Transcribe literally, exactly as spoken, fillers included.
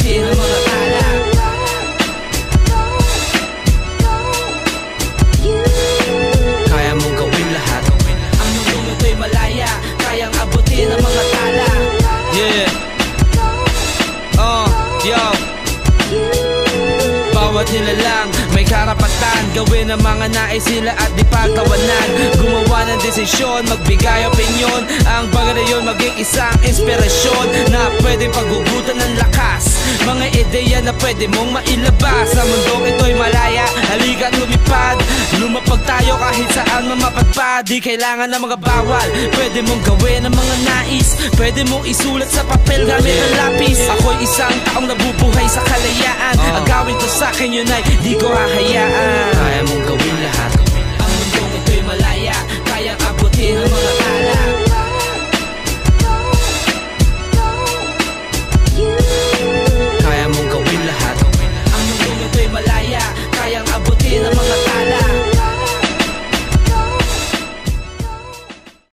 abutin ang mga tala. Kaya mong gawin lahat, ang mundo mo'y malaya, kayang abutin ang mga tala. Yeah. Oh, yo. Bawat nilalang may karapatan gawin ang mga nais nila at di pagtawanan. Gumawa ng desisyon, magbigay opinyon. Ang bagay na yun maging isang inspirasyon na pwedeng paghugutan ng lakas. Mga ideya na pwede mong mailabas. Sa mundong ito'y malaya, halika't lumipad. Lumapag tayo kahit saan mamapadpad. Di kailangan ng mga bawal, pwede mong gawin ang mga nais. Pwede mong isulat sa papel gamit ang lapis. Ako'y isang taong nabubuhay sa kalayaan. Agawin to sa'kin yun ay di ko hahayaan. Kaya mong gawin